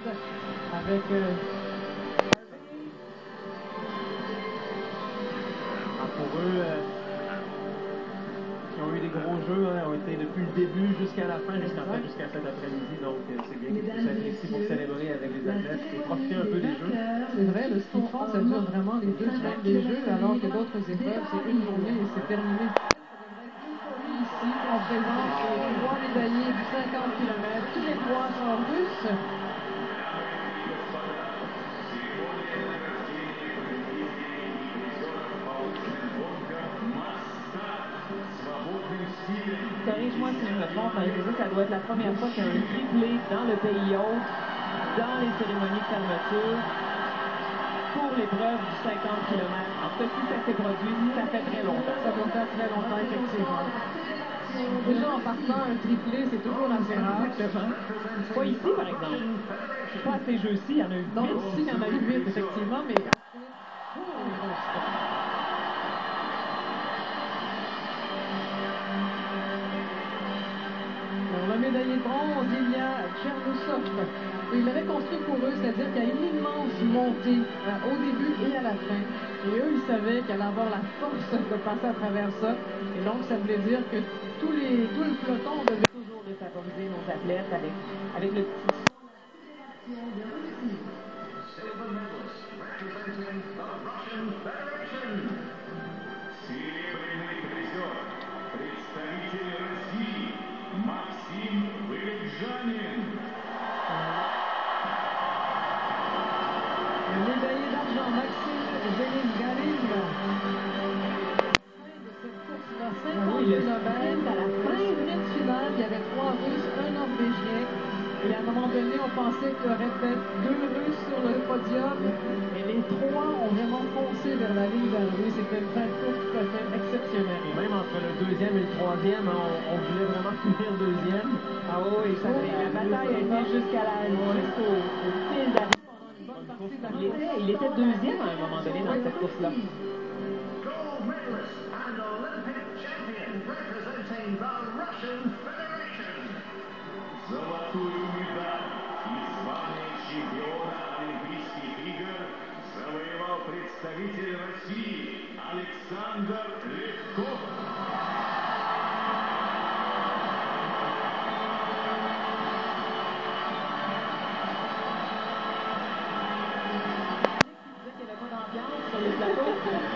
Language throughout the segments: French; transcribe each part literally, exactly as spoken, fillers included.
avec euh, ah, pour eux, euh, qui ont eu des gros jeux, hein, ont été depuis le début jusqu'à la fin, jusqu'en fait, jusqu'à cet après-midi. Donc, euh, c'est bien qu'ils puissent être ici pour célébrer avec les athlètes et profiter un peu des jeux. c'est vrai, le ski de fond, ça dure vraiment les deux semaines des Jeux, alors que d'autres épreuves, c'est une journée et c'est terminé. Ici, on présente les trois médaillés du cinquante kilomètres. Tous les trois sont russes. Corrige-moi si je me trompe, Marie-Josée, ça doit être la première fois qu'il y a un triplé dans le pays hôte, dans les cérémonies de fermeture, pour l'épreuve du cinquante kilomètres. En fait, si ça s'est produit, ça fait très longtemps. Ça doit faire très longtemps, effectivement. Déjà, en partant, un triplé, c'est toujours assez rare. Pas ici, par exemple. Pas à ces jeux-ci, il y en a eu Non, huit. ici, il y en a eu huit, effectivement, mais... Alors, le médaillé de bronze, Ilya Tchernousov. Il l'avait construit pour eux, c'est-à-dire qu'il y a une immense montée euh, au début et à la fin. Et eux, ils savaient qu'elle allait avoir la force de passer à travers ça. Et donc, ça voulait dire que tous les, tout le peloton devait Toujours de favoriser nos athlètes avec, avec le petit... Серебряный призер, представитель России, Максим Вылегжанин. le médaillé d'argent, Maxime Vélez-Galine. cinquante kilomètres, à la fin sprint finale, il y avait trois Russes, un Norvégien. Et à un moment donné, on pensait qu'il y aurait peut-être deux Russes sur le podium. Et les trois ont vraiment foncé vers la ligne d'arrivée. C'était une fin de course tout à fait exceptionnelle. Et même entre le deuxième et le troisième, on, on voulait vraiment finir deuxième. Ah oui, ça, la bataille a été jusqu'à la, jusqu'au au fil d'arrivée. Il était, il était deuxième à un moment donné dans cette course-là. Gold medalist and Olympic champion representing the Russian Federation. Золотую медаль и звание чемпиона Олимпийских игр завоевал представитель России Александр Левков. Sur les plateaux.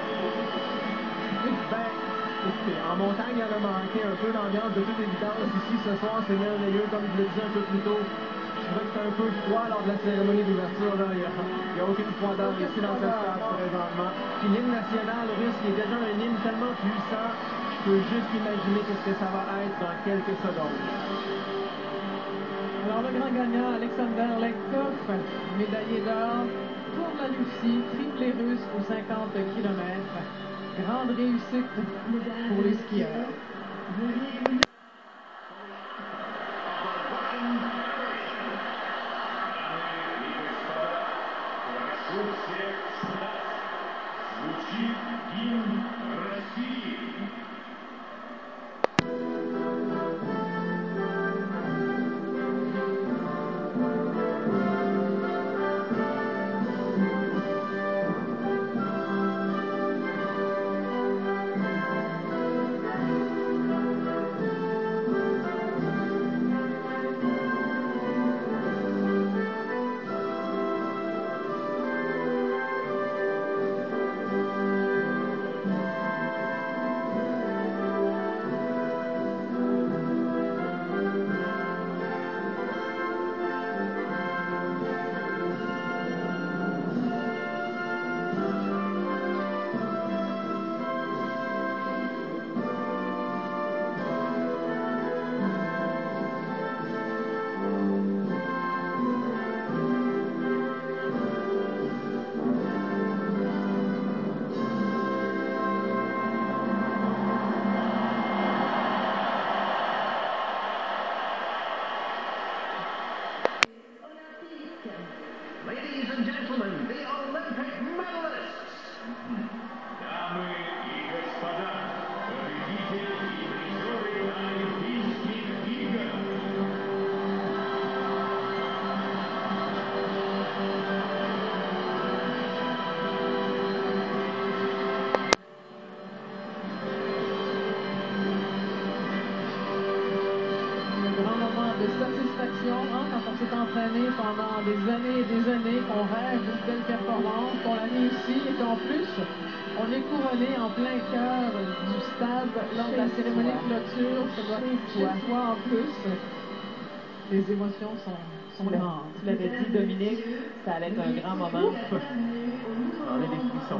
Ben, écoutez, en montagne, elle a manqué un peu d'ambiance de toute évidence. Ici, ce soir, c'est merveilleux, comme je le disais un peu plus tôt. Je trouvais que c'est un peu froid lors de la cérémonie d'ouverture. Il n'y a, a aucune froideur ici dans cette salle présentement. Puis l'hymne national russe, qui est déjà un hymne tellement puissant, je peux juste imaginer qu'est-ce que ça va être dans quelques secondes. Alors, le grand gagnant, Alexander Levkov, médaillé d'or pour la Russie, triplé russe aux cinquante kilomètres. Grande réussite pour les skieurs. Звучит гимн России. émotion hein, quand on s'est entraîné pendant des années et des années, qu'on rêve d'une belle performance, qu'on la réussit et qu'en plus, on est couronné en plein cœur du stade lors de la cérémonie de clôture. Ça doit être une fois en plus. Les émotions sont, sont grandes. Tu l'avais dit, Dominique, ça allait être un grand moment. On a des frissons.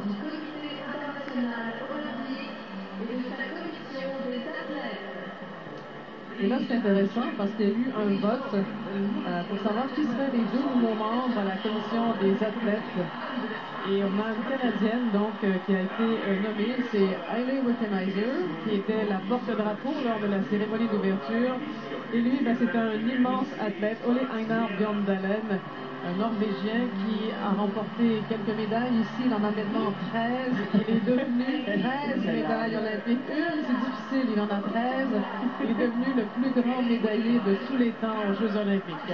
Et là, c'est intéressant parce qu'il y a eu un vote euh, pour savoir qui seraient les deux nouveaux membres à la commission des athlètes. Et on a une Canadienne donc, euh, qui a été euh, nommée, c'est Hailey Wickenheiser, qui était la porte-drapeau lors de la cérémonie d'ouverture. Et lui, ben, c'est un immense athlète, Ole Einar Bjørndalen, un Norvégien qui a remporté quelques médailles. Ici, il en a maintenant treize. Il est devenu treize médailles olympiques. Une, c'est difficile, il en a treize. Il est devenu le plus grand médaillé de tous les temps aux Jeux olympiques.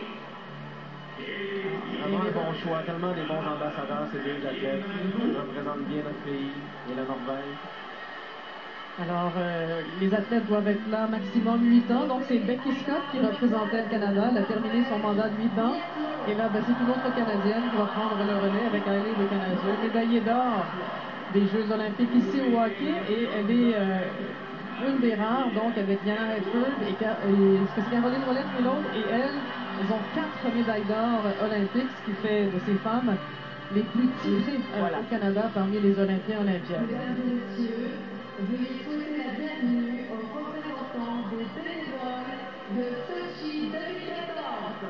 Vraiment un bon choix, tellement des bons ambassadeurs, ces deux athlètes. Ils représentent bien notre pays et la Norvège. Alors, euh, les athlètes doivent être là maximum huit ans. Donc, c'est Becky Scott qui représentait le Canada. Elle a terminé son mandat de huit ans. Et là, ben, c'est une autre Canadienne qui va prendre le relais avec Hailey Wickenheiser, médaillée d'or des Jeux olympiques ici au hockey. Et elle est euh, une des rares, donc, avec Diana Redford. Et, et c'est Caroline Ouellet et l'autre. Et elles, elles ont quatre médailles d'or olympiques, ce qui fait de ces femmes les plus titrées euh, voilà. au Canada parmi les Olympiens olympiennes. Veuillez souhaiter la bienvenue aux représentants des bénévoles de Sochi deux mille quatorze.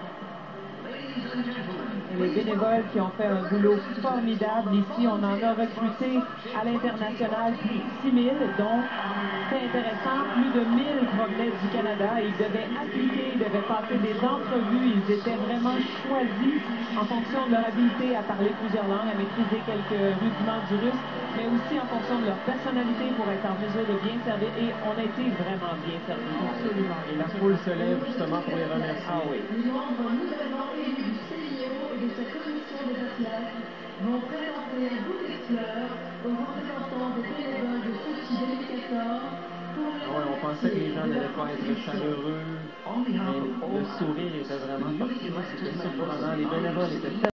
Et les bénévoles qui ont fait un boulot formidable. Ici, on en a recruté à l'international plus de six mille. Donc, c'est intéressant. Plus de mille provenaient du Canada. Ils devaient appliquer, ils devaient passer des entrevues. Ils étaient vraiment choisis en fonction de leur habileté à parler plusieurs langues, à maîtriser quelques rudiments du russe, mais aussi en fonction de leur personnalité pour être en mesure de bien servir. Et on a été vraiment bien servis. Absolument. Et la foule se lève justement pour les remercier. Ah oui. Les membres nouvellement élus du C I O et de sa commission des athlètes vont présenter un bouquet de fleurs aux représentants des bénévoles de Sochi deux mille quatorze. Ah ouais, on pensait que les gens n'allaient pas être chaleureux, mais le sourire était vraiment partout. C'était surprenant. Les bénévoles étaient